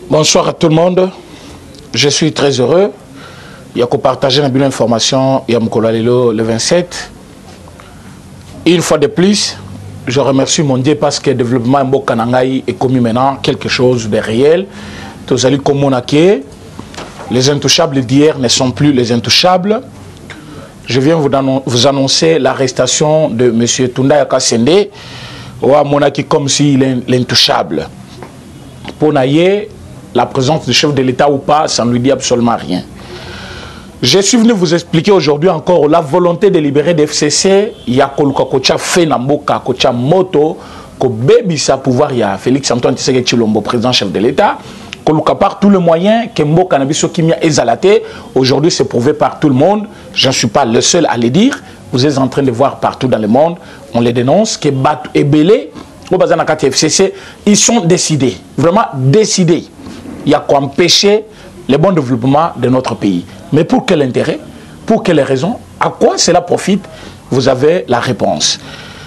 Bonsoir à tout le monde. Je suis très heureux. Il y a qu'à partager une information. Il y a Mkolalelo le 27. Une fois de plus, je remercie mon Dieu parce que le développement en Bokanangaï est commis maintenant quelque chose de réel. Tous allez communiquer. Les intouchables d'hier ne sont plus les intouchables. Je viens vous annoncer l'arrestation de M. Tunda Kasende, ou à Monaki comme s'il est l'intouchable. Pour naïe, la présence du chef de l'État ou pas, ça ne lui dit absolument rien. Je suis venu vous expliquer aujourd'hui encore la volonté de libérer des FCC. Il y a Kocha Fenamboka, Kocha Moto, ko bébi sa pouvoir, il y a Félix Antoine Tshisekedi Tshilombo, président chef de l'État. Koluka par tous les moyens que Mboka Nabiso Kimia ezalaté. Aujourd'hui, c'est prouvé par tout le monde. Je ne suis pas le seul à le dire. Vous êtes en train de voir partout dans le monde. On les dénonce. Que Batu et Belé, au Bazanakati FCC, ils sont décidés. Vraiment décidés. Il y a quoi empêcher le bon développement de notre pays. Mais pour quel intérêt? Pour quelles raisons? À quoi cela profite? Vous avez la réponse.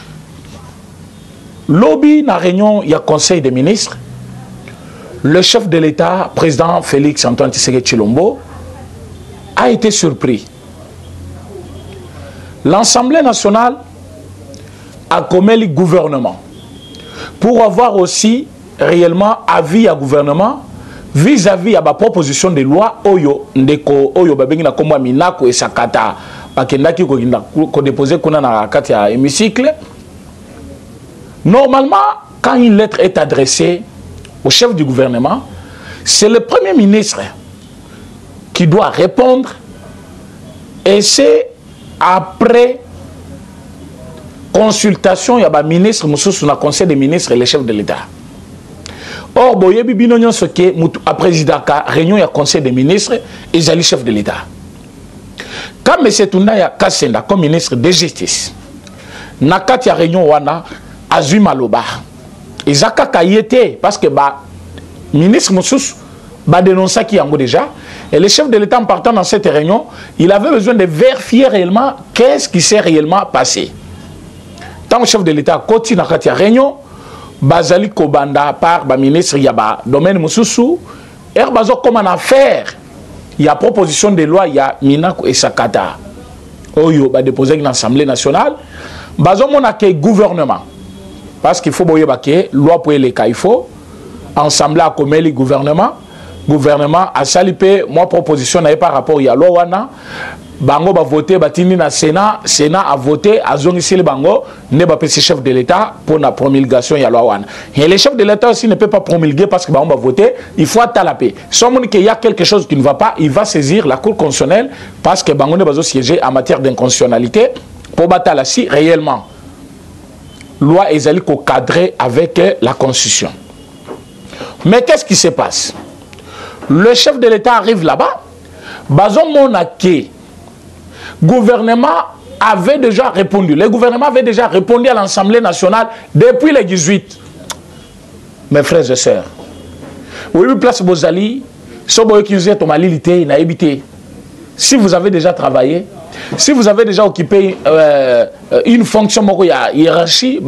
Lobby, dans la réunion, il y a Conseil des ministres. Le chef de l'État, président Félix Antoine Tshisekedi Tshilombo, a été surpris. L'Assemblée nationale a commis le gouvernement pour avoir aussi réellement avis à gouvernement vis-à-vis à la proposition de loi Oyo Ndeko Oyo Babengina Komwa Minako et Sakata Bakendaki ko déposé kuna na kati ya hémicycle. Normalement, quand une lettre est adressée au chef du gouvernement, c'est le Premier ministre qui doit répondre et c'est après consultation, il y a un ministre, le conseil des ministres et le chef de l'État. Or, Boyebi Binonyon, ce qui est à président, réunion, il y a conseil des ministres et le chef de l'État. Quand M. Tunda Kasenda, comme ministre de justice, Nakat ya réunion wana Azuma Loba. Et Zaka Kayete, parce que le ministre Moussous a dénoncé qui en déjà. Et le chef de l'État, en partant dans cette réunion, il avait besoin de vérifier réellement qu'est-ce qui s'est réellement passé. Tant que le chef de l'État continue dans la réunion, Bazali Kobanda par le ministre Yaba, domaine Moussou, et Bazo comme en affaire, il y a proposition de loi, il y a Minako et Sakata. Oyo va déposer dans l'Assemblée nationale. Bazo monake gouvernement. Parce qu'il faut que loi pour les cas, il faut ensemble à commettre le gouvernement. Gouvernement a salipé, moi proposition n'avait pas rapport, il y a loi wana. Bango va voter, batini na Sénat, Sénat a voté, a zone ici le Bango, ne va pas chef de l'État pour la promulgation, il y a loi wana. Et le chef de l'État aussi ne peut pas promulguer parce que Bango va voter, il faut attendre la paix. Somme qu'il y a quelque chose qui ne va pas, il va saisir la Cour constitutionnelle parce que Bango ne va pas siéger en matière d'inconstitutionnalité pour battre la si réellement. Loi est cadrée avec la Constitution. Mais qu'est-ce qui se passe? Le chef de l'État arrive là-bas. Bazon Monake, gouvernement avait déjà répondu. Le gouvernement avait déjà répondu à l'Assemblée nationale depuis le 18. Mes frères et sœurs, oui, place Bozali, si vous avez déjà travaillé, si vous avez déjà occupé une fonction hiérarchie,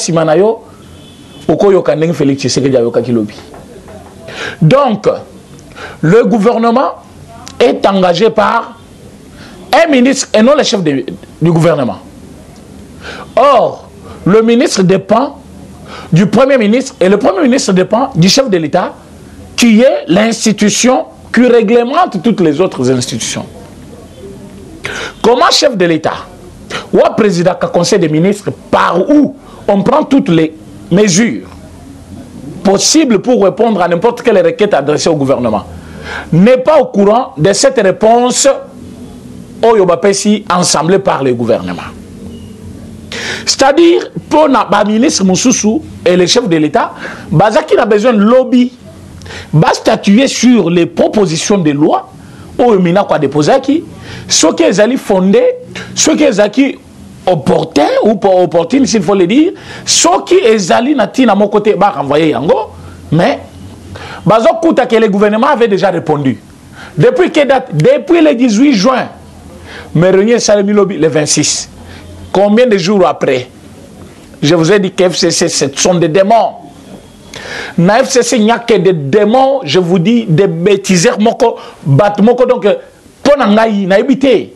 donc le gouvernement est engagé par un ministre et non le chef du gouvernement. Or, le ministre dépend du Premier ministre et le Premier ministre dépend du chef de l'État qui est l'institution qui réglemente toutes les autres institutions. Comment chef de l'État ou président du Conseil des ministres, par où on prend toutes les mesures possibles pour répondre à n'importe quelle requête adressée au gouvernement, n'est pas au courant de cette réponse ensemblée par le gouvernement. C'est-à-dire, pour le ministre Moussoussou et le chef de l'État, Bazaki a besoin de lobby, va statuer sur les propositions de loi au Mina quoi déposer qui, ce qui est fondé, ce qui est opportun ou pas opportun, s'il faut le dire, ce qui est nati na mon côté, bah renvoyer yango, mais Bazokuta que le gouvernement avait déjà répondu. Depuis quelle date? Depuis le 18 juin. Mais Renier Salemi Lobby le 26. Combien de jours après? Je vous ai dit que FCC, ce sont des démons. Na FCC, il n'y a que des démons, je vous dis, des bêtiseurs, moko, bat moko, donc, pour na évité.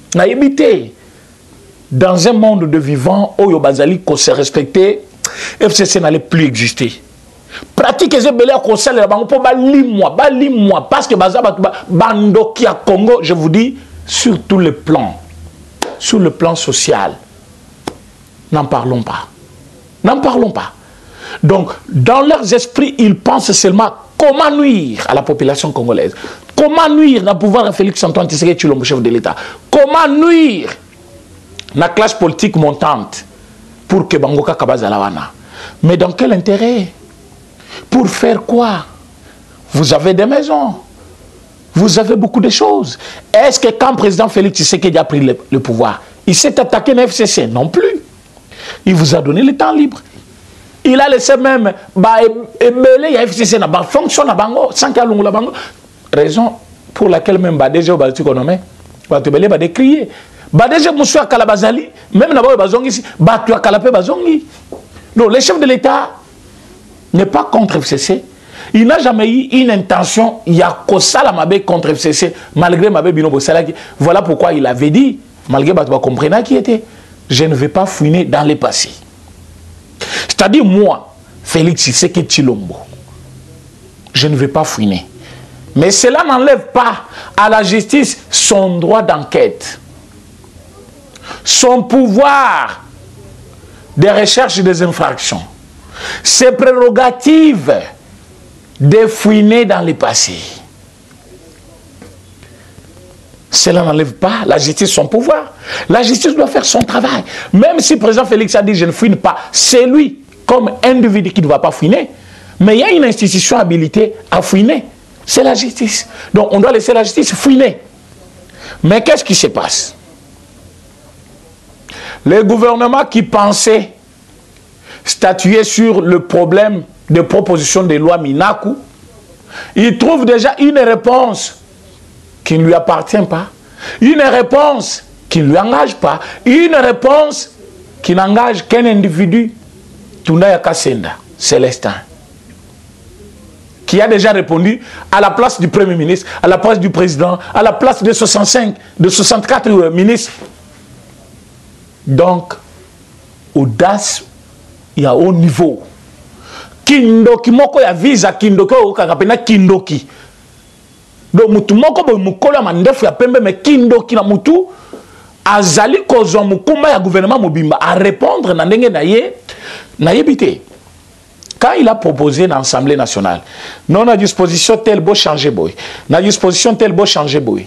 Dans un monde de vivants, Oyo Bazali, qu'on s'est respecté, FCC n'allait plus exister. Pratique les belé à conseil, moi, parce que Bando qui a Congo, je vous dis, sur tous les plans, sur le plan social, n'en parlons pas. N'en parlons pas. Donc, dans leurs esprits, ils pensent seulement comment nuire à la population congolaise. Comment nuire au pouvoir de Félix Antoine Tshisekedi Tshilombo, chef de l'État. Comment nuire la classe politique montante pour que Bangoka Kabazalawana. Mais dans quel intérêt? Pour faire quoi? Vous avez des maisons. Vous avez beaucoup de choses. Est-ce que quand le président Félix Tshisekedi a pris le pouvoir, il s'est attaqué à la FCC? Non plus. Il vous a donné le temps libre. Il a laissé même émeler la FCC n'a fonction na bango sans qu'il y bango. Raison pour laquelle même déjà au tu connais va te belé va décrier. Déjà monsieur Kalabazali même na ba bazongi ici ba tu Kalapé bazongi. Non, le chef de l'État n'est pas contre FCC. Il n'a jamais eu une intention, il y a Kosala Mabé contre FCC, malgré Mabé Binobo Salaki. Voilà pourquoi il avait dit, malgré Batouba comprena qui était, je ne vais pas fouiner dans les passés. C'est-à-dire, moi, Félix Tshisekedi Tshilombo, je ne vais pas fouiner. Mais cela n'enlève pas à la justice son droit d'enquête, son pouvoir de recherche des infractions, ses prérogatives de fouiner dans le passé. Cela n'enlève pas la justice son pouvoir. La justice doit faire son travail. Même si le président Félix a dit je ne fouine pas, c'est lui, comme individu, qui ne va pas fouiner. Mais il y a une institution habilitée à fouiner. C'est la justice. Donc on doit laisser la justice fouiner. Mais qu'est-ce qui se passe? Le gouvernement qui pensait statuer sur le problème de proposition de loi Minaku, il trouve déjà une réponse qui ne lui appartient pas, une réponse qui ne lui engage pas, une réponse qui n'engage qu'un individu, Tunda Yakasenda, Célestin, qui a déjà répondu à la place du Premier ministre, à la place du Président, à la place de 65, de 64 ministres. Donc, audace, il y a haut niveau. Kindoki moko ya visa kindoki o kakapena kindoki. Donc mutu moko bo mukolo ya mandefu ya pembe me kindoki na mutu azali kozwa mukumba ya gouvernement mobimba à répondre na ndenge na yebité. Quand il a proposé dans l'Assemblée nationale, non à disposition tel beau changer boy, na disposition tel beau changer boy.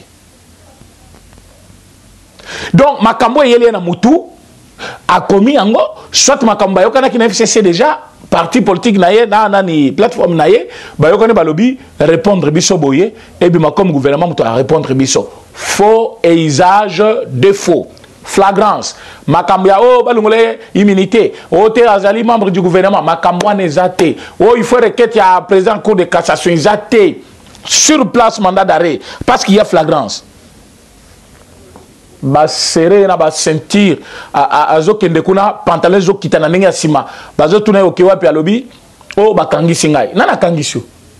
Donc makambo yeli na mutu a commis ango soit makambo yokana ki na FCC déjà parti politique naie na ni plateforme naie ba yokane balobi répondre biso boye et bima comme gouvernement mutu a répondre biso faux et usage de faux flagrance makambo ya o balungole immunité o te azali membre du gouvernement makambo nezate o il faut requête ya président cour de cassation izate sur place mandat d'arrêt parce qu'il y a flagrance. Ba serré na ba sentir azo kende kuna pantalon zo kitana ndenge sima bazo tuna yo kewa pe alobi o ba kangisi ngai nana kangisio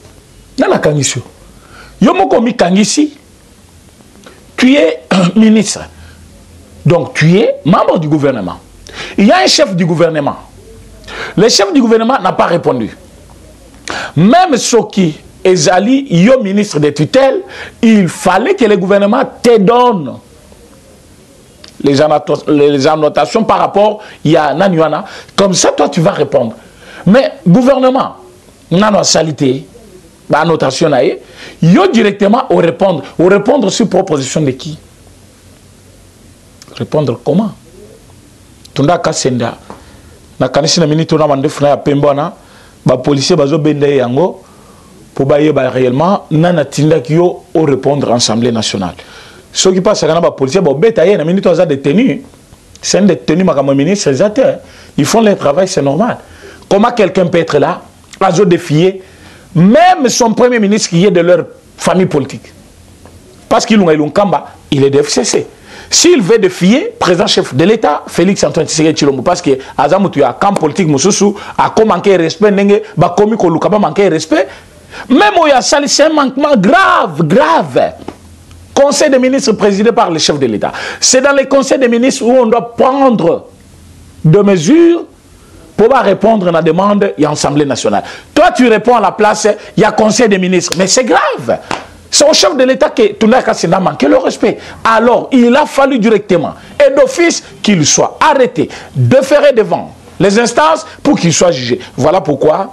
yo moko mi kangisi tu es ministre donc tu es membre du gouvernement il y a un chef du gouvernement le chef du gouvernement n'a pas répondu même Soki Ezali yo ministre de tutelle il fallait que le gouvernement te donne les annotations par rapport à Nanyuana. Comme ça, toi, tu vas répondre. Mais gouvernement, nano salité, annotation, yo directement au répondre sur proposition de qui? Répondre comment? Tunda kasenda. Na kanisi na minute na mandefuna ya pembona, ba policier bazo benda yango pour ba yeba réellement nana tinda yo au répondre à l'Assemblée nationale. Ceux qui passent à la police, c'est un détenu, ministre, ils font leur travail, c'est normal. Comment quelqu'un peut être là, à défier, même son premier ministre qui est de leur famille politique? Parce qu'il est de FCC. S'il veut défier président chef de l'État, Félix Antoine Tshisekedi Tshilombo, parce que Azamutu a camp politique Moussousou a manqué respect, n'enge ba komi ko lukaba manqué respect. Même où il y a sali, c'est un manquement grave. Conseil des ministres présidé par le chef de l'État. C'est dans les conseils des ministres où on doit prendre des mesures pour répondre à la demande de l'Assemblée nationale. Toi, tu réponds à la place, il y a conseil des ministres. Mais c'est grave. C'est au chef de l'État que tout le monde a manqué le respect. Alors, il a fallu directement et d'office qu'il soit arrêté, déféré devant les instances pour qu'il soit jugé. Voilà pourquoi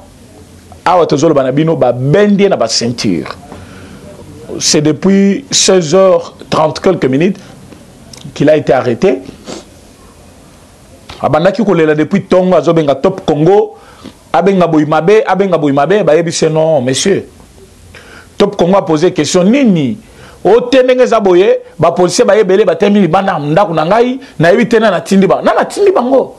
c'est depuis 16h30 quelques minutes qu'il a été arrêté. Abandaki kolela depuis Tongo azobenga Top Congo abenga boimabe c'est non monsieur. Top Congo a posé question nini o tenenge zaboye ba policier ba yebele ba temili bana ndako na ngai na yebitena na tindi ba na tindi bango.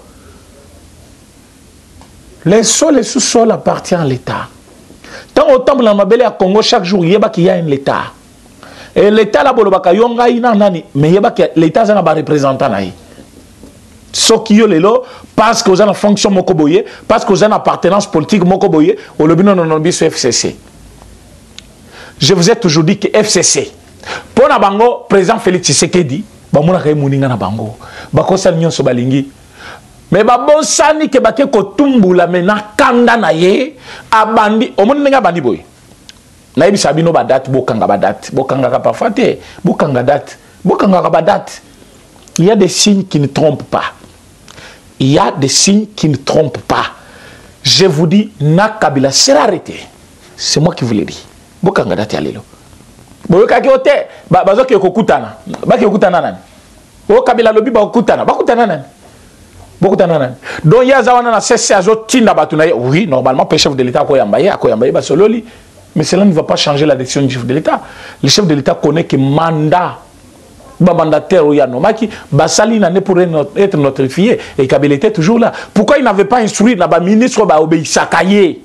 Les sols et sous-sols appartiennent à l'État. Tant autant que la mabele à Congo chaque jour il y a un État. Et l'État là bolobaka yonga ina nani mais l'État ça na ba représentant na yi. Ce qui est là, parce que vous avez une fonction mokoboye, parce que vous avez une appartenance politique mokoboye, au lobby non FCC. Je vous ai toujours dit que FCC, pour la bango, président Félix Tshisekedi, bamuna kay muninga na bango, bakosa nyonso balingi. Mais babosani ke bake ko tumbula mena kanda na ye, abandi, omoni nga bandi boy. Na yebi sabino ba date bokanga ka parfois te, bokanga ka ba date. Il y a des signes qui ne trompent pas. Il y a des signes qui ne trompent pas. Je vous dis, Nakabila sera arrêté. C'est moi qui vous l'ai dit. Bokanga date alelo. Boyoka ki ote, bazo ki okutana. Ba ki okutana nani? O Kabila lobi ba okutana. Ba okutana nani? Bokutana nani? Donc ya zawana na cesse azo tinda batuna. Oui, normalement le chef de l'État akoyambaye ba sololi. Mais cela ne va pas changer la décision du chef de l'État. Le chef de l'État connaît que mandat mandataire ou Yanomaki, Basali n'a pour être notifié et Kabila était toujours là. Pourquoi il n'avait pas instruit la ministre obéissant Kaye?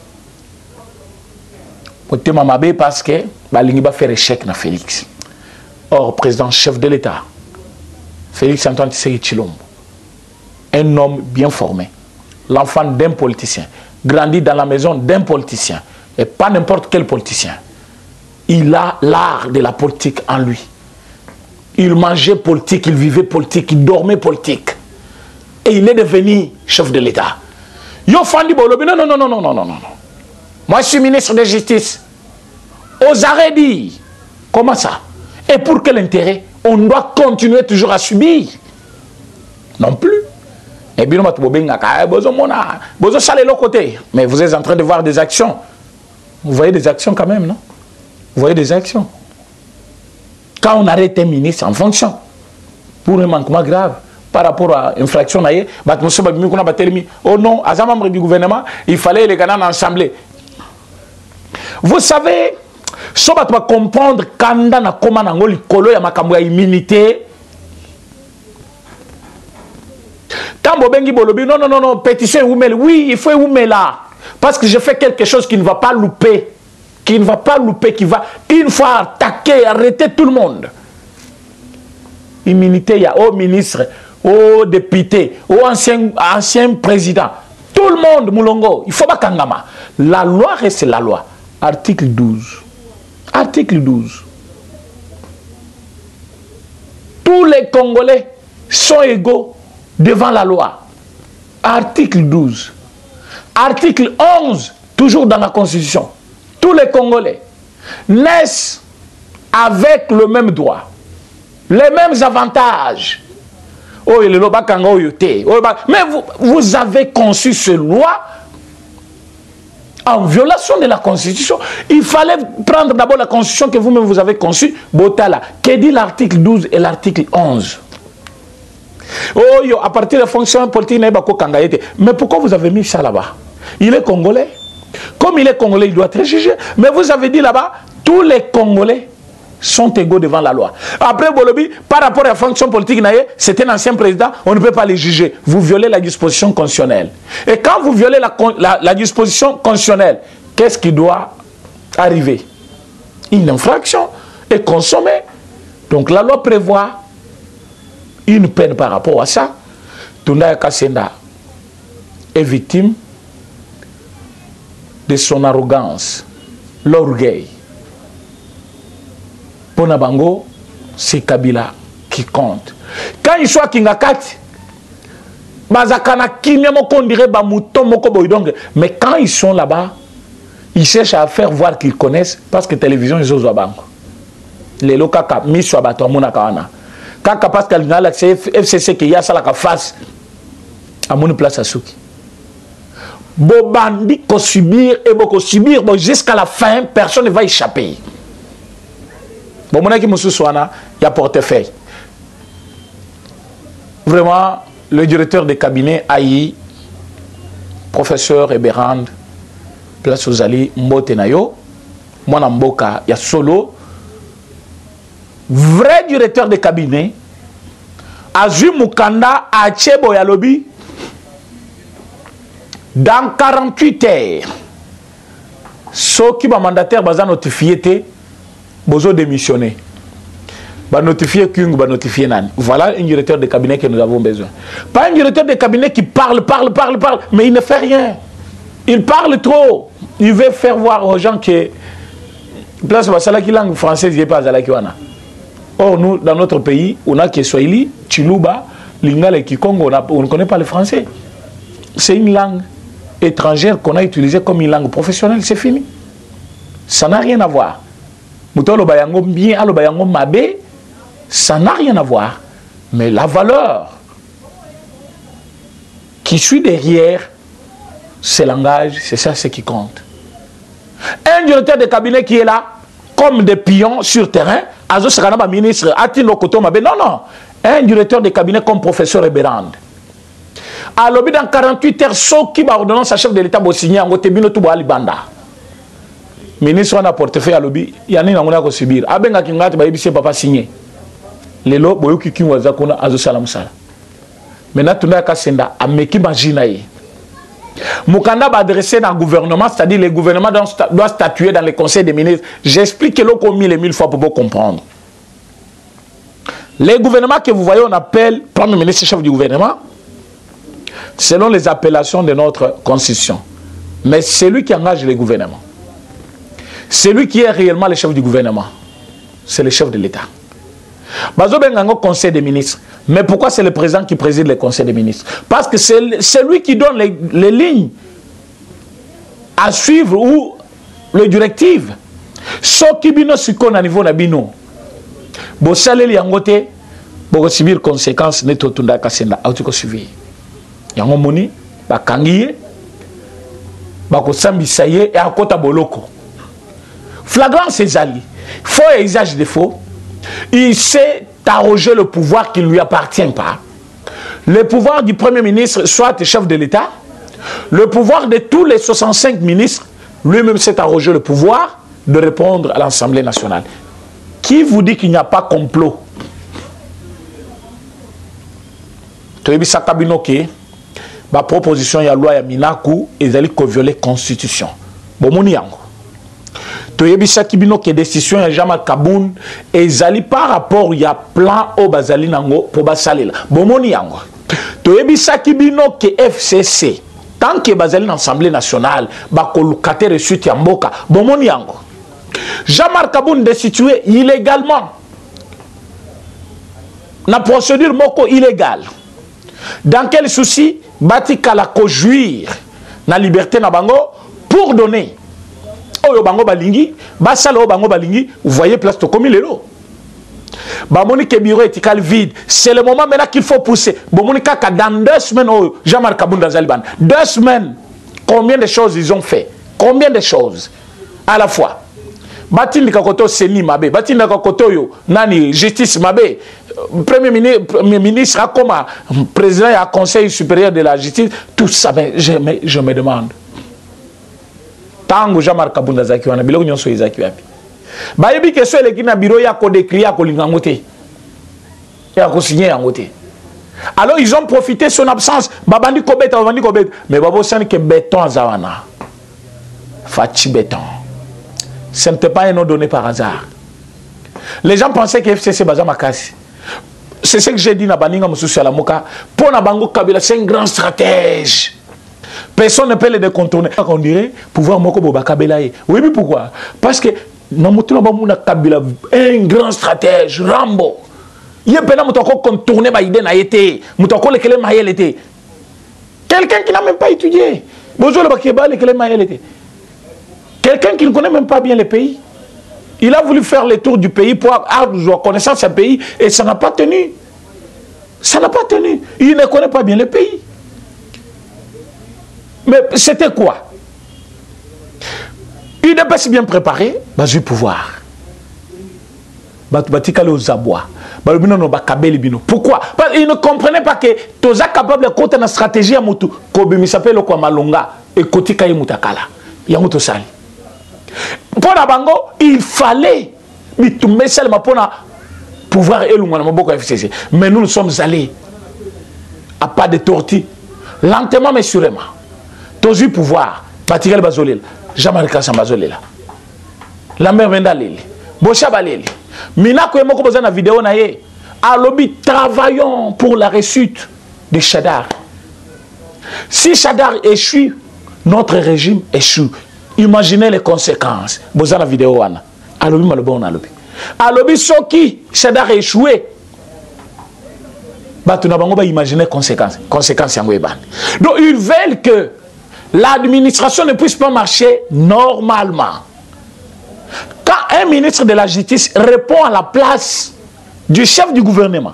Parce que il va faire échec na Félix. Or, président chef de l'État, Félix Antoine Tshisekedi Tshilombo, un homme bien formé, l'enfant d'un politicien, grandi dans la maison d'un politicien, et pas n'importe quel politicien. Il a l'art de la politique en lui. Il mangeait politique, il vivait politique, il dormait politique. Et il est devenu chef de l'État. Yo Fandi Bolobi, non. Moi, je suis ministre de Justice. Aux arrêts dit. Comment ça? Et pour quel intérêt? On doit continuer toujours à subir. Non plus. Et bien, mais vous êtes en train de voir des actions. Vous voyez des actions quand même, non? Vous voyez des actions. Quand on arrête un ministre en fonction, pour un manquement grave, par rapport à l'infraction, oh non, à un membre du gouvernement, il fallait les gagner en assemblée. Vous savez, si on va comprendre quand on a comment immunité, quand Bobengi Bolobi, non, pétition, oui, il faut là. Parce que je fais quelque chose qui ne va pas louper. Qui va une fois attaquer, arrêter tout le monde. Immunité, il y a au ministre, au député, au ancien président. Tout le monde, Moulongo, il faut pas kangama. La loi reste la loi. Article 12. Article 12. Tous les Congolais sont égaux devant la loi. Article 12. Article 11, toujours dans la Constitution. Tous les Congolais naissent avec le même droit, les mêmes avantages. Mais vous avez conçu ces lois en violation de la Constitution. Il fallait prendre d'abord la Constitution que vous-même vous avez conçue. Botala, que dit l'article 12 et l'article 11. À partir de la fonction politique, mais pourquoi vous avez mis ça là-bas? Il est Congolais. Comme il est Congolais, il doit être jugé. Mais vous avez dit là-bas, tous les Congolais sont égaux devant la loi. Après Bolobi, par rapport à la fonction politique, c'est un ancien président, on ne peut pas les juger. Vous violez la disposition constitutionnelle. Et quand vous violez la disposition constitutionnelle, qu'est-ce qui doit arriver? Une infraction est consommée. Donc la loi prévoit une peine par rapport à ça. Tunda Kasenda est victime de son arrogance, l'orgueil. Ponabango, c'est Kabila qui compte. Quand il soit Kingakati, mais quand ils sont là-bas, ils cherchent à faire voir qu'ils connaissent parce que télévision, ils osent banco. Les locaux mis sur la kawana. Kaka parce qu'il y a la FCC qui y a ça la face à mon place à Souki. Bobandi ko subir et beaucoup subir jusqu'à la fin, personne ne va échapper. Bon, mon ami Moussousouana, il y a portefeuille. Vraiment, le directeur de cabinet Aïe, professeur Eberand, place aux alliés Mbotenayo, Mwana Mboka, il y a solo. Vrai directeur de cabinet, Azu Mukanda, Achebo Yalobi, dans 48 heures, ceux qui sont mandataires, ils ont notifié, ils ont démissionné. Ils ont notifié Kung, ils ont notifié Nan. Voilà un directeur de cabinet que nous avons besoin. Pas un directeur de cabinet qui parle, mais il ne fait rien. Il parle trop. Il veut faire voir aux gens que place la langue française n'est pas à la Kiwana. Or, nous, dans notre pays, on a que Swahili, Chiluba, Lingala et Kikongo, on ne connaît pas le français. C'est une langue étrangère qu'on a utilisée comme une langue professionnelle, c'est fini. Ça n'a rien à voir. Moutolo Bayango bien, Alo Bayango Mabe, ça n'a rien à voir. Mais la valeur qui suit derrière ce langage, c'est ça ce qui compte. Un directeur de cabinet qui est là, comme des pions sur terrain, Azo Sakanaba ministre, Atino Koto Mabe, non. Un directeur de cabinet comme professeur Eberand. À l'objet dans 48 heures, ceux qui va ordonner sa chef de l'État va signer en Gotebino Touba Alibanda. Ministre on a portefeuille à l'objet, il y en a un qui va subir. Abenga Kingat va y papa signer. Les lots, Boyoki King Wazakona, Azo Salam Sala. Maintenant, tout le monde a Senda, à Mekimaginaï. Mukanda va adresser dans le gouvernement, c'est-à-dire le gouvernement doit statuer dans le conseil des ministres. J'explique que l'on commis les 1000 fois pour vous comprendre. Les gouvernements que vous voyez, on appelle Premier ministre, chef du gouvernement, selon les appellations de notre constitution. Mais c'est lui qui engage les gouvernements. Celui qui est réellement le chef du gouvernement, c'est le chef de l'État. Bazo Bengango conseil des ministres. Mais pourquoi c'est le président qui préside le conseil des ministres? Parce que c'est lui qui donne les lignes à suivre ou les directives. Ce qui bino siko na niveau na bino. Bo saleli yangote, bo subir conséquences neto tunda kasenda auto suivi. Yango moni ba kangiye ba ko sambisa ye et akota boloko. Flagrance ezali. Faux et usage de faux. Il s'est arrogé le pouvoir qui ne lui appartient pas. Le pouvoir du Premier ministre, soit chef de l'État, le pouvoir de tous les 65 ministres, lui-même s'est arrogé le pouvoir de répondre à l'Assemblée nationale. Qui vous dit qu'il n'y a pas complot? Ma proposition, il y a loi Minaku et ils allaient violer la Constitution. Bon, mon yango. Toyebisa kibino ke décision ya Jama Kaboun et zali par rapport ya plan au bazali nango pour basalela bomoni yango toyebisa kibino ke FCC tant que bazali dans l'Assemblée nationale ba kolukate reçu ya mboka bomoni yango Jama Kaboun destitué illégalement na procédure moko illégale dans quel souci batika la conjuire na liberté na bango pour donner Oyo bango balingi, basalo bango balingi, vous voyez place to comme lelo. Bamoni ke bureau étical vide, c'est le moment maintenant qu'il faut pousser. Bomoni kaka dans 2 semaines oh, Jean-Marc Kabounda Zaliban. 2 semaines. Combien de choses ils ont fait? Combien de choses à la fois? Batindi kakoto seni mabe, batindi kakoto yo nani justice mabe. Premier ministre a comme président et conseil supérieur de la justice, tout ça mais je me demande. Tango Jean-Marc Kabounda Zaki wana biloko nyonso ezaki wapi bayebi ke so eleki na bureau ya ko décrire ya ko lingango te ya ko signer yango te alors ils ont profité de son absence babandi ko beta mais babo sani ke béton azawana fachi béton ce n'était pas un nom donné par hasard les gens pensaient que FCC baza makasi c'est ce que j'ai dit na baninga mususu la moka. Pour na bango Kabila, c'est un grand stratège. Personne ne peut le décontourner. On dirait pouvoir moko boba Kabila. Oui, mais pourquoi? Parce que na mutuna ba muna Kabila un grand stratège, Rambo. Il y a pena mutako contourner ba idée na été, mutako le kele mayel était. Quelqu'un qui n'a même pas étudié. Bonjour le bakeba le kele mayel était. Quelqu'un qui ne connaît même pas bien le pays. Il a voulu faire le tour du pays pour avoir connaissance du pays et ça n'a pas tenu. Ça n'a pas tenu. Il ne connaît pas bien le pays. Mais c'était quoi? Il n'est pas si bien préparé, bah, je vais pouvoir. Pourquoi? Parce qu'il ne comprenait pas que tu es capable de compter une stratégie à Moutou. Kobi s'appelle le Kwamalonga et Kotika Mutakala. Yamuto Sali. Pour la bango, il fallait pouvoir éloigner. Mais nous sommes allés à pas de tortue, lentement mais sûrement. Tous eu pouvoir, Batirel Bazolil, Jamarika Sambazolila, la mère Vendalili, Bocha Balili, Minako et Moko Bozana vidéo naye, à lobby, travaillons pour la réussite de Chadar. Si Chadar échoue, notre régime échoue. Imaginez les conséquences. Vous avez la vidéo. À lobby, malobon, à lobby. À lobby, ceux qui Chadar échoué. Bah, tu n'as pas imaginé les conséquences. Conséquences, donc, ils veulent que l'administration ne puisse pas marcher normalement. Quand un ministre de la Justice répond à la place du chef du gouvernement,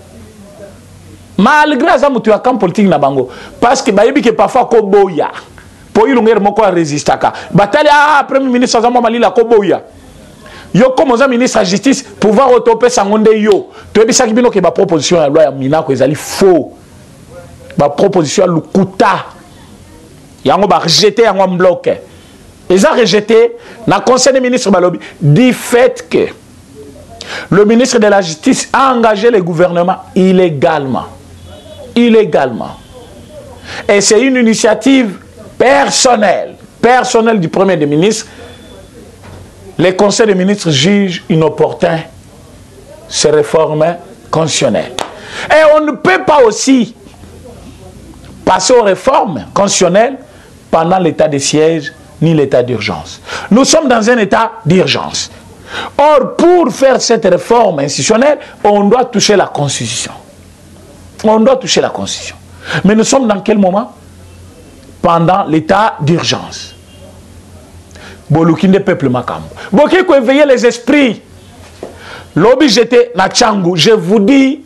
malgré ça, tu as camp politique na bango, parce que baïbi que parfois koboya. Pour y longer moko résister ka bataille premier ministre azama malila koboya yo comme ministre de la justice pouvoir autoper sangonde yo to ebisaki bino ke ba proposition ya loi ya minako ezali faux ba proposition ya lukuta yango ba rejeter yango en bloc ils ont rejeté na conseil des ministres balobi du fait que le ministre de la justice a engagé le gouvernement illégalement et c'est une initiative personnel du Premier ministre, les conseils des ministres jugent inopportun ces réformes constitutionnelles. Et on ne peut pas aussi passer aux réformes constitutionnelles pendant l'état de siège ni l'état d'urgence. Nous sommes dans un état d'urgence. Or, pour faire cette réforme institutionnelle, on doit toucher la Constitution. On doit toucher la Constitution. Mais nous sommes dans quel moment? Pendant l'état d'urgence. Bolukinde peuple makambo. Boké ko éveiller les esprits. Lobby j'étais na Tchangou. Je vous dis,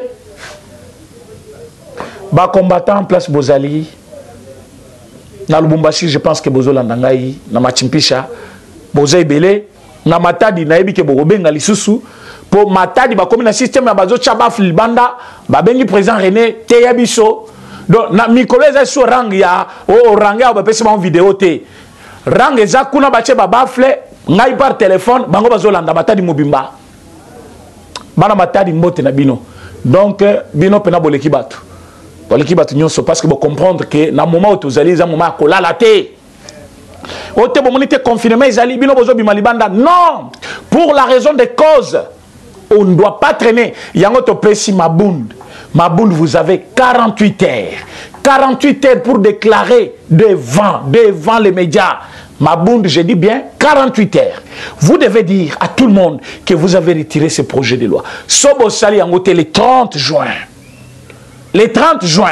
ba combattant en place Bozali. Na Lubumbashi, je pense que Bozola Ndangai, na Machimpisha, Bozai Belé, na Matadi na ebi ke Bogobenga lisusu. Pour Matadi ba comme na système ya bazo chabaf libanda, ba bengi président René Teyabiso. Donc, na mikoleza sur rang ya o rang ya ba pesi ma vidéo te. Rang eza kuna bache ba bafle ngai par téléphone bango bazolanda Matadi mobimba. Bana Matadi mbote na bino. Donc bino pena boleki batu. Boleki batu nyonso parce que bo comprendre que na moment où tozali za moment kolala te. Ote bo monite confinement ezali bino bozo bima libanda. Non, pour la raison des causes. On ne doit pas traîner. Yango to pesi Mabound. Mabound, vous avez 48 heures. 48 heures pour déclarer devant les médias. Mabound, je dis bien 48 heures. Vous devez dire à tout le monde que vous avez retiré ce projet de loi. Sobo Sali Yangote le 30 juin. Le 30 juin.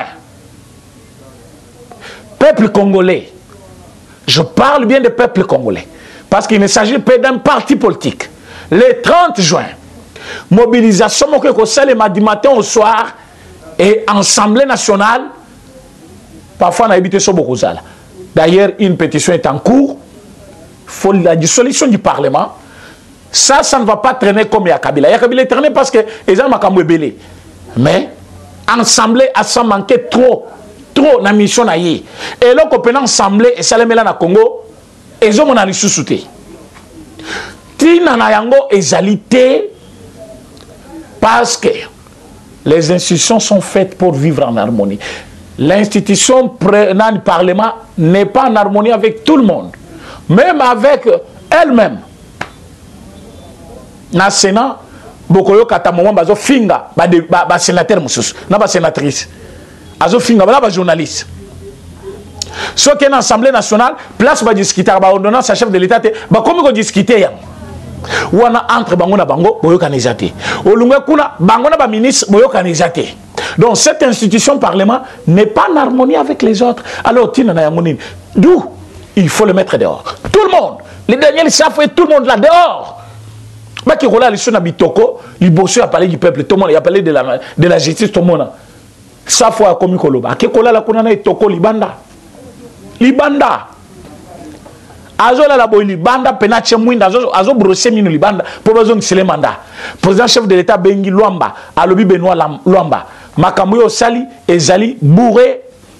Peuple congolais. Je parle bien du peuple congolais. Parce qu'il ne s'agit pas d'un parti politique. Le 30 juin. Mobilisation le mardi matin au soir et Assemblée nationale parfois on a habité sur Bokozala. D'ailleurs une pétition est en cours, il faut la dissolution du Parlement. Ça ne va pas traîner comme Yakabila. Yakabila est traîné parce que les gens m'ont belé. Mais Assemblée a ça manqué trop na mission naïe. Et là qu'on peut Assemblée et ça les met là na Congo et ont mon ali sous-souté. Tina na yango ezalité. Parce que les institutions sont faites pour vivre en harmonie. L'institution prenant le Parlement n'est pas en harmonie avec tout le monde. Même avec elle-même. Dans le Sénat, bokoyo kata moment bazo finga ba sénateur mususu na ba sénatrice azo finga ba journaliste ce qui est dans l'Assemblée nationale place ba discuter ba ordonnance à chef de l'état ba comme ko discuter ya wana entre bango na bango boyo kanizate olungwe kuna bango na ba ministre boyo kanizate. Donc cette institution parlement n'est pas en harmonie avec les autres. Alors d'où il faut le mettre dehors. Tout le monde, les Daniel Safo et tout le monde là dehors. Bah qui roule les choses bitoko, les bosseux a parlé du peuple, tout le monde a parlé de la justice, tout le monde. Safo a commis koloba. Qui kola la kunana et toko libanda. Libanda. Azola la boy libanda penache mwinda azo brosser minu libanda pour besoin de se mandat. Président chef de l'État Bengi Luamba, alobi Benoît Luamba. Makambo yo sali ezali bourré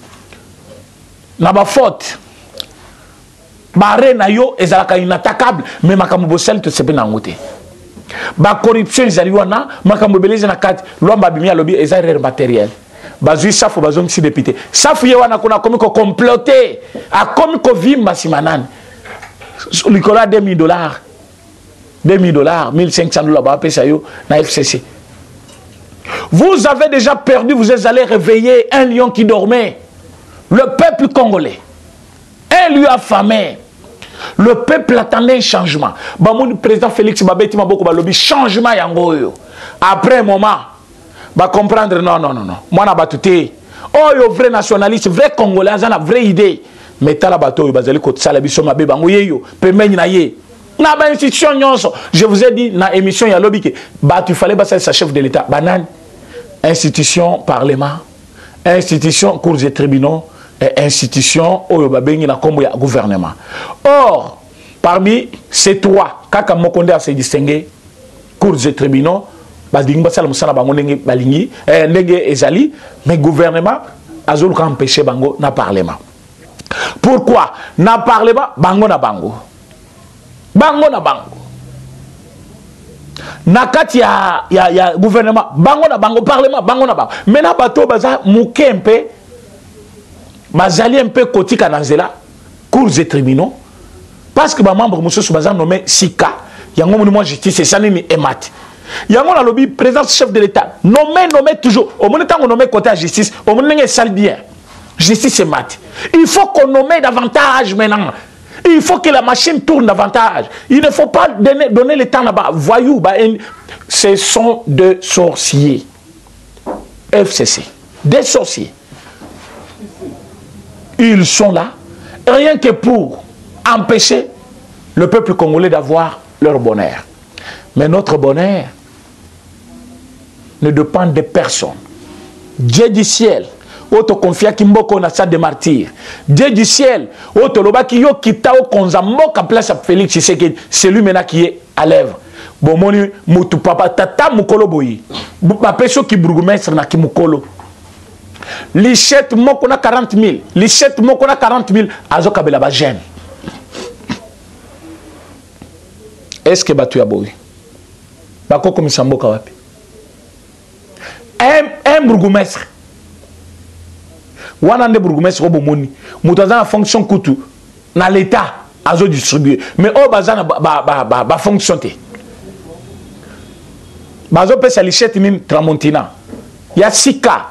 na ba faute. Baré na yo ezalaka inattaquable mais makambo bo sali to sepe na ngote. Ba corruption ezali wana makambo beleze na kati Luamba bimi alobi ezali erreur matériel. Bazui safu bazongi si député. Safu ye wana kuna komi ko comploter a komi ko vimba simanani. Nicolas $2000, $1500 ba pesa yo na FCC. Vous avez déjà perdu, vous êtes allé réveiller un lion qui dormait. Le peuple congolais, un lion affamé. Le peuple attendait un changement. Le président Félix Babeti Maboko Balobi, changement yango. Après un moment, va comprendre non. Moi na batouté. Oh yo vrai nationaliste, vrai congolais, une vraie idée. Mais tala bateau bazali ko tsala biso mabe bango yeyo, pemeni na ye. Na ba institution nyonso, je vous ai dit na émission ya lobby que tu fallait passer sa chef de l'État banane. Institution parlement, institution cours et tribunaux et institution oyo babengi na kombo ya gouvernement. Or parmi ces trois kaka mokonde a se distinguer cours et tribunaux badingi basala musala bango ndenge balingi ndenge ezali mais gouvernement azolu ka empêcher bango na parlement. Pourquoi na parlement bango na bango nakati ya gouvernement bango na bango parlement bango na bango maintenant bato baza mukempe bazali un peu kotika na nzela cours et tribunaux parce que ba membre mususu baza nommé sika yango mo justice ça nini emat yango na lobby président chef de l'état nommé toujours au moment tango nommé côté justice au moment nge sale bien justice emat il faut qu'on nomme davantage maintenant. Il faut que la machine tourne davantage. Il ne faut pas donner le temps là-bas. Voyous, ce sont des sorciers. FCC. Des sorciers. Ils sont là, rien que pour empêcher le peuple congolais d'avoir leur bonheur. Mais notre bonheur ne dépend de personne. Dieu du ciel. Oto confia kimboko na sa de martyr. Dieu du ciel, oto loba ki yo kitao konza mboka place à Félix Tshisekedi, c'est lui maintenant qui est à l'œuvre. Bon moni mutu papa tata mukolo boyi. Ba peso ki bourgmestre na ki mukolo. Lichette moko na 40 000, lichette moko na 40 000 azoka bela ba jeune. Est-ce que batu ya boyi? Ba ko komisa mboka wapi? Un bourgmestre wana nde bourgmestre ko bomoni mutaza na fonction kutu na l'état azo distribuer mais o bazana ba fonction te bazo pesa lichette min tramontina ya sika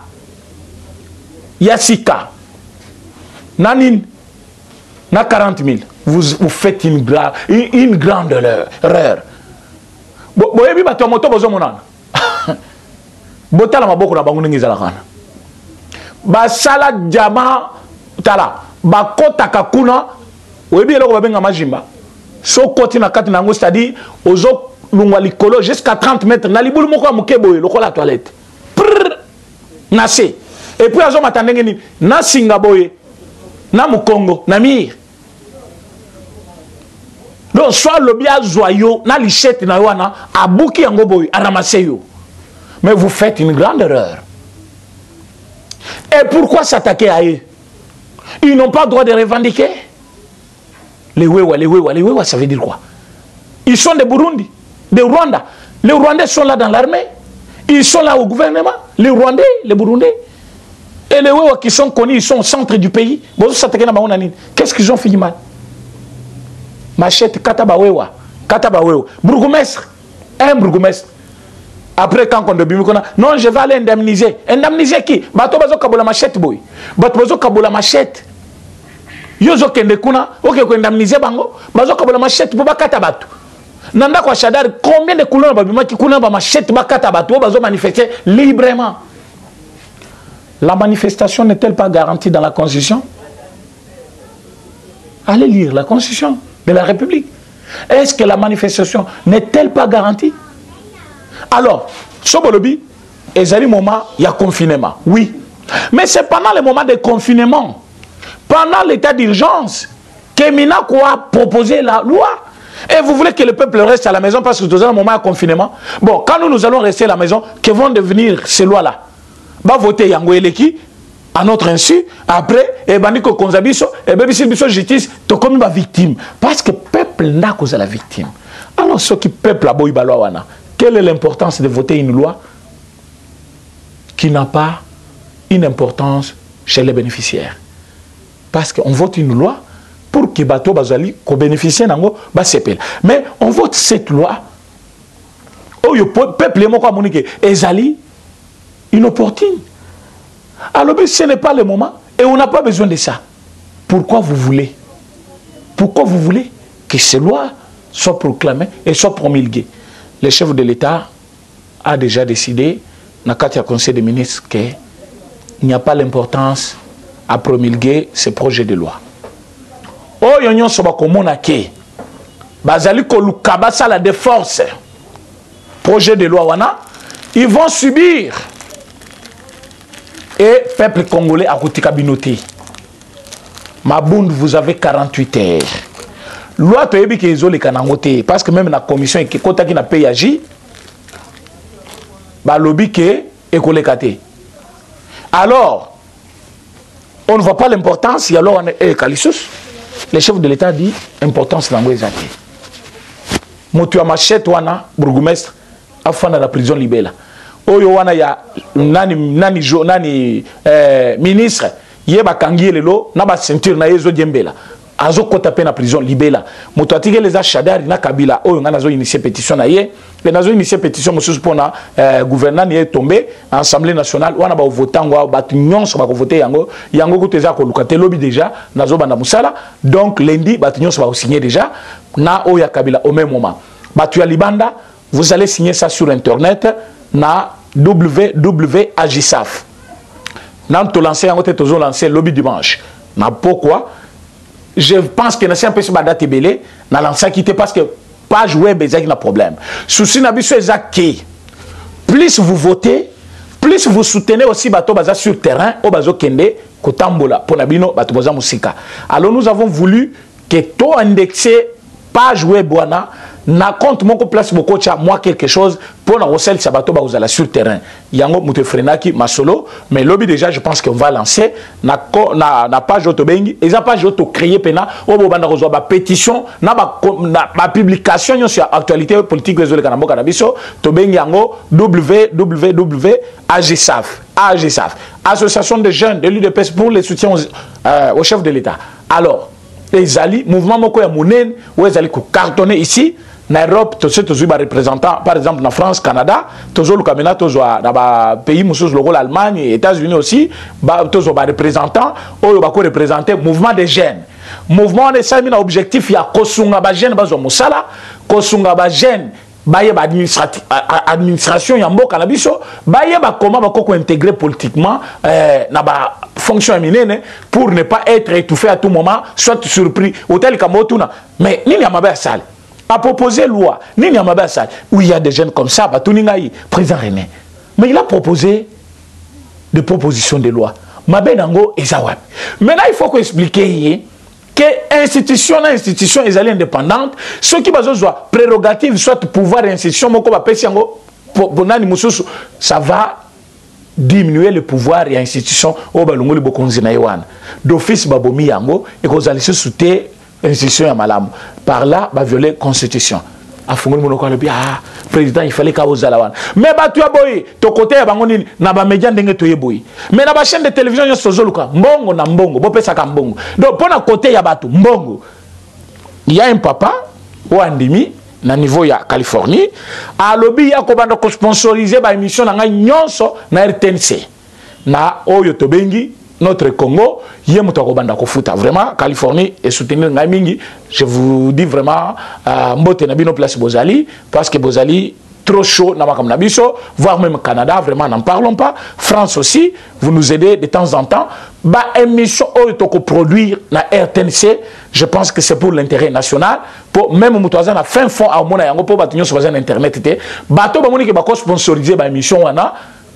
nanin na 40 000 vous faites une grande erreur boyebi bato moto bozo monana botala maboko na bango ndenge ezala kana basala jama tala bakota kakuna oyebi eloko babenga majimba so koti na kati nango c'est-à-dire ozo lungwa likolo jusqu'à 30 mètres na libulu moko ya moke boye lokola toilette na se et puis azo matandenge nini na singa boye na mukongo na mir donc soit lobi azwa yo na lichette na yo wana abuki yango boye aramase yo mais vous faites une grande erreur. Et pourquoi s'attaquer à eux? Ils n'ont pas le droit de revendiquer. Les Wewa, ça veut dire quoi? Ils sont des Burundi, des Rwanda. Les Rwandais sont là dans l'armée. Ils sont là au gouvernement. Les Rwandais, les Burundais. Et les Wewa qui sont connus, ils sont au centre du pays. Qu'est-ce qu'ils ont fait mal? Machette, Katabawewa. Bourgmestre. Un bourgmestre. Après, quand on dit, non, je vais aller indemniser. Indemniser qui? Bato bazo kabola machette boy. Bato bazo kabola machette. Yozo kende kuna, ok, ko indemniser bango. Bazo kabola machette pour bakata bato. Nanda kwa Shadari, combien de couleurs babima qui kuna ba machette bakata bato bazo manifester librement. La manifestation n'est-elle pas garantie dans la Constitution? Allez lire la Constitution de la République. Est-ce que la manifestation n'est-elle pas garantie? Alors, Sobolobi, il y a un moment, il y a confinement. Oui. Mais c'est pendant le moment de confinement, pendant l'état d'urgence, que Mina a proposé la loi. Et vous voulez que le peuple reste à la maison parce que nous avons un moment de confinement. Bon, quand nous allons rester à la maison, que vont devenir ces lois-là? Va voter Yango Eleki à notre insu. Après, et Baniko Konzabiso, et Bébiso Justice, tu comme une victime. Parce que le peuple n'a cause à la victime. Alors, ce qui peuple a boy baloana. Quelle est l'importance de voter une loi qui n'a pas une importance chez les bénéficiaires? Parce qu'on vote une loi pour que Bato Bazali, qu'on bénéficie d'ango, basepel. Mais on vote cette loi. Oh, le peuple est moko monique ezali inopportune. Alors, ce n'est pas le moment et on n'a pas besoin de ça. Pourquoi vous voulez? Pourquoi vous voulez que ces lois soient proclamées et soient promulguées? Le chef de l'État a déjà décidé, dans le Conseil des ministres, qu'il n'y a pas l'importance à promulguer ce projet de loi. Oh, yon soba komona ke bazali koluka sala de force projet de loi wana, ils vont subir. Et peuple congolais a coûté kabinoté. Mabound, vous avez 48 heures. Loi to yebi ke izole kanangote parce que même la commission qui kota qui na paye agi ba lobby ke ekolekate. Alors on ne voit pas l'importance, il y a alors Kalissus. Le chef de l'État dit importance l'angouezate. Motu a machette wana bourgmestre afana la prison libela. Oyo wana ya nani ministre yeba kangie lelo na ba ceinture na yezo djembela. Azo kota pe na prison libela. Moto atike les Shadari na Kabila oyo ngana zo initier pétition na ye. Le nazo initier pétition monsieur pona gouvernant est tombé Assemblée nationale wana ba votango ba nyonso ba voter yango kuteza ko lukate lobby déjà nazo banda musala. Donc lundi ba nyonso ba signer déjà na oya Kabila au même moment. Batu ya libanda, vous allez signer ça sur internet na www.agisaf. Nan to lancer yango te tozo lancer lobby dimanche. Na pourquoi? Je pense que c'est un peu ce date belé na lancé quitter parce que page web ezaki na problème. Souci na biso ezaki. Plus vous votez, plus vous soutenez aussi bato baza sur terrain au bazo kende kotambola pona bino bato baza musika. Alors nous avons voulu que to indexer page web wana na compte mon place beaucoup cha moi quelque chose pour la recel sabato ba vous allez sur terrain yango muté frenaki masolo mais lobby déjà je pense qu'on va lancer na page autobengi et ça page auto créer pena o bo banda rezo ba pétition na ba publication sur actualité politique réseau le kanambo kanabiso to bengi yango www.agisaf association de jeunes de l'UDPS pour le soutien au chef de l'État. Alors les alliés mouvement moko ya monen ou les alliés ko cartonner ici na Europe, tous ces représentants, par exemple en France, Canada, tous les caméras, tous les pays, l'Allemagne, les États-Unis aussi, tous les représentants, ils représentent le mouvement des jeunes. Le mouvement des jeunes a objectif, il y a Kosunga Bajen, Bazomosala, Kosunga Bajen, Baye administration, Yambo Kanabiso, Baye comment intégrer politiquement na fonction éminente pour ne pas être étouffé à tout moment, soit surpris, hôtel Kamotuna. Mais il y a ma salle. A proposé loi, Nini Amabassal, où il y a des jeunes comme ça, président René. Mais il a proposé des propositions de loi. Mabenango et Zawab. Maintenant, il faut expliquer que institution est indépendante, ce qui soit prérogative, soit pouvoir institution, ça va diminuer le pouvoir et institution au balungu bokonzina yawan. D'office babomi yango et qu'on allait se soutenir institution ya malamu. Par là, va violer la constitution. Président, il fallait qu'il y ait un mais tu as boy, ton côté, na ba média ndenge to boy. Mais na ba chaîne de télévision yo sozoluka, mbongo na mbongo, bo pesa ka mbongo. Donc pour na côté ya batu mbongo. Il y a un papa ou andimi na niveau ya Californie alobi ya ko banda ko sponsoriser ba émission na nyonso na RTNC na oyo tobengi notre Congo yé moto ko banda ko futa vraiment Californie et soutenir ngai mingi je vous dis vraiment mbote na bino place bozali parce que bozali trop chaud na makam na biso, voire même Canada, vraiment n'en parlons pas. France aussi, vous nous aidez de temps en temps. Bah émission que produire na RTNC, je pense que c'est pour l'intérêt national. Pour même mutuaza na fin fond à mon yango pour batunyo sur internet té. Bato ba moni ke ba ko sponsoriser ba émission wana.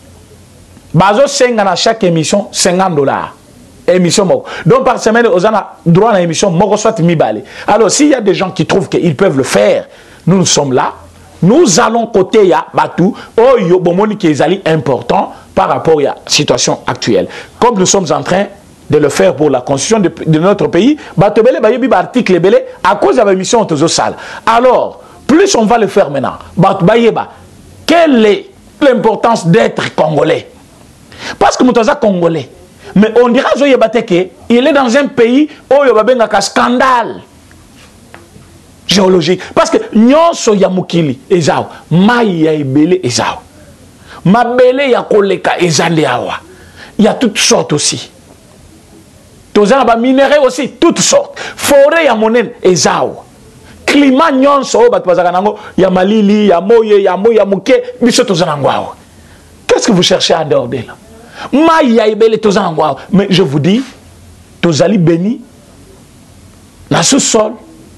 Bazo senga na chaque émission $50. Émission moko. Donc par semaine aux ana droit à émission moko soit mi balé. Alors s'il y a des gens qui trouvent qu'ils peuvent le faire, nous sommes là. Nous allons côté ya Batou, oh bomoni qui est important par rapport à la situation actuelle. Comme nous sommes en train de le faire pour la constitution de notre pays, Batou belé ba yebi ba article belé à cause de la mission aux salles. Alors, plus on va le faire maintenant, Batou ba yeba, quelle est l'importance d'être congolais? Parce que nous sommes congolais. Mais on dira que il est dans un pays où il y a un scandale géologique. Parce que nyonso ya mukili ezao, mai ya ebele ezao, mabele ya koleka ezande awa. Il y a toutes sortes aussi. Tozana ba minéraux aussi, toutes sortes. Forêt ya monen ezao. Climat nyonso bat bazaka nango ya malili, ya moye, ya moya muke, biso tozana ngwao. Qu'est-ce que vous cherchez à dehors de là? Mai ya ebele tozana ngwao. Mais je vous dis, tozali béni na sous-sol.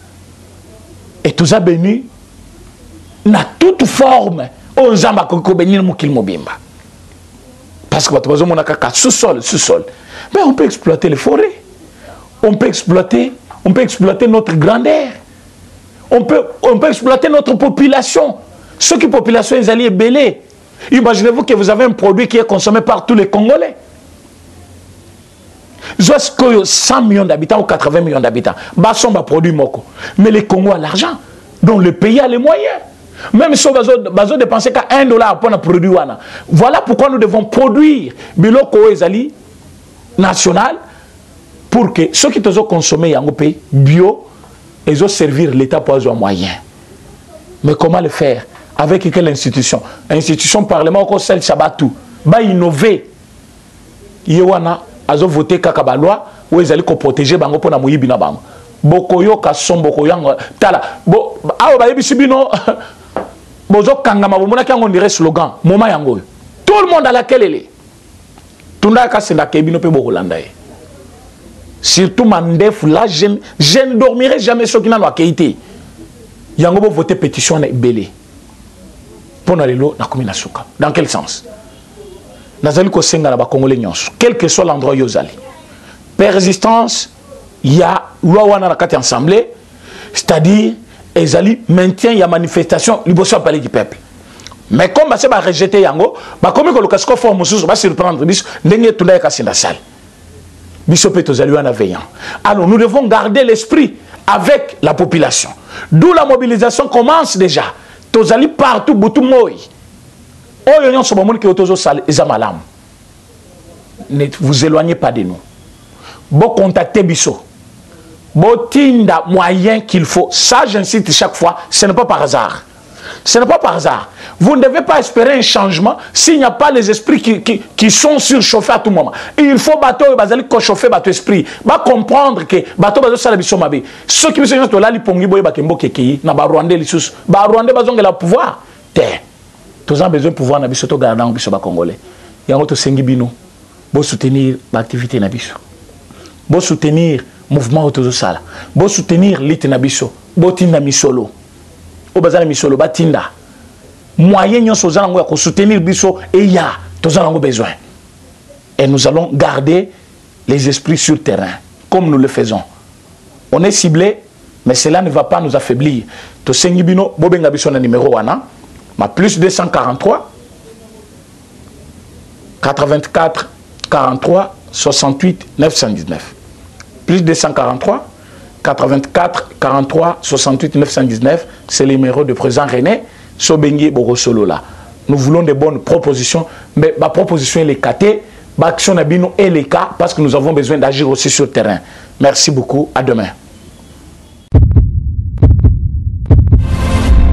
Et tout ça béni na toute forme on zamba koko béni mukil mobimba parce que bato on a kaka sous-sol mais on peut exploiter les forêts, on peut exploiter notre grandeur, on peut exploiter notre population. Ceux qui population ils allaient belé. Imaginez-vous que vous avez un produit qui est consommé par tous les Congolais. Jusqu'à 100 millions d'habitants ou 80 millions d'habitants, basson va produire moko. Mais le Congo a l'argent, donc le pays a les moyens. Même si on va dépenser qu'à $1 pour produire. Voilà pourquoi nous devons produire biloko ezali national pour que ceux qui ont consommé en pays bio, ils ont servir l'État pour avoir moyen. Mais comment le faire? Avec quelle institution? Institution parlement comme celle Sabatou, va innover. Yewana azo voté kaka ba loi où ils allaient protéger bango pona moyibi na bango bokoyo ka somboko yanga tala bo awo ba yebi sibino bozo kangama bomona kango ndire slogan moma yango tout le monde à laquelle elle est tunda ka senda kebino pe bokolanda e surtout mandef là je ne dormirai jamais ceux qui n'ont pas quitté yango bo voter pétition na belé pona lelo na komina suka. Dans quel sens? Nazali ko senga na ba Congolais nyonso, quel que soit l'endroit yozali. Persistance, il y a wana na kati assemblée, c'est-à-dire ezali maintien ya manifestation liboso palais du peuple. Mais comme ba se ba rejeter yango, ba komi ko lukasko forme mususu ba surprendre biso ndenge tunda ka sinda sale. Biso pe tozali wana veillant. Alors nous devons garder l'esprit avec la population. D'où la mobilisation commence déjà. Tozali partout butu moi. Ne vous éloignez pas de nous. Bon contactez Bisso. Bon tinda moyen qu'il faut. Ça j'incite chaque fois. Ce n'est pas par hasard. Ce n'est pas par hasard. Vous ne devez pas espérer un changement s'il n'y a pas les esprits qui sont surchauffés à tout moment. Il faut bateau chauffer votre esprit. Va comprendre que bateau bateau ça la biso mabe. Ceux qui sont là li pongi boye bakembo kekei na ba Rwandais li sus. Ba Rwandais bazonga la pouvoir. Terre. Tous ont besoin de pouvoir na biso to garder en biso ba congolais. Yango to sengi bino. Bo soutenir l'activité na biso. Bo soutenir mouvement autour sala. Bo soutenir lit na biso. Bo tinda misolo. O bazana misolo batinda. Moyen nyon sozana ngo ya soutenir biso et ya tozana ngo besoin. Et nous allons garder les esprits sur le terrain comme nous le faisons. On est ciblé mais cela ne va pas nous affaiblir. To sengi bino bo benga biso na numéro wana. Ma plus 243 84 43 68 919 plus 243 84 43 68 919 c'est le numéro de président René Sobengi Borosolo là. Nous voulons de bonnes propositions mais ma proposition est les caté, ma action nabino est les cas parce que nous avons besoin d'agir aussi sur le terrain. Merci beaucoup, à demain.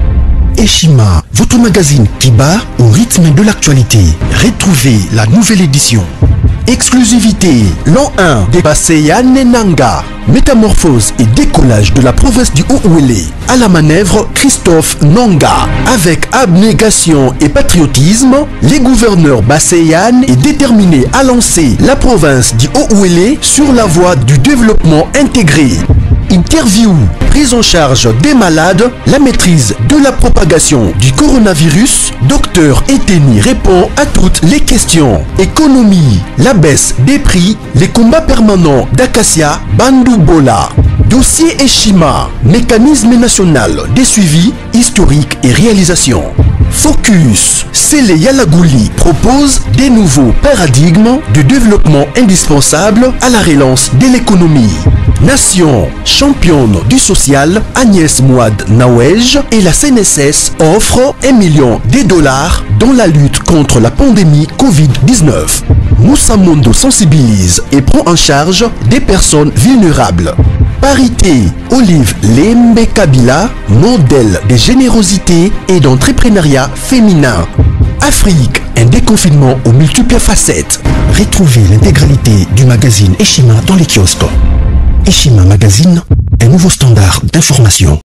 Eshima, votre magazine qui bat au rythme de l'actualité. Retrouvez la nouvelle édition. Exclusivité, l'an 1 des Baseyan Nanga. Métamorphose et décollage de la province du Haut-Ouélé. À la manœuvre, Christophe Nanga. Avec abnégation et patriotisme, les gouverneurs Baseyan est déterminé à lancer la province du Haut-Ouélé sur la voie du développement intégré. Interview, prise en charge des malades, la maîtrise de la propagation du coronavirus. Docteur Eteni répond à toutes les questions. Économie, la baisse des prix, les combats permanents d'Acacia, Bandoubola. Dossier Eshima, mécanisme national des suivis historiques et réalisations. Focus, Sele Yalagouli propose des nouveaux paradigmes de développement indispensables à la relance de l'économie. Nation, championne du social, Agnès Mouad Nawej et la CNSS offrent $1 million dans la lutte contre la pandémie Covid-19. Moussa Mondo sensibilise et prend en charge des personnes vulnérables. Parité, Olive Lembe Kabila, modèle de générosité et d'entrepreneuriat féminin. Afrique, un déconfinement aux multiples facettes. Retrouvez l'intégralité du magazine Eshima dans les kiosques. Eshima Magazine, un nouveau standard d'information.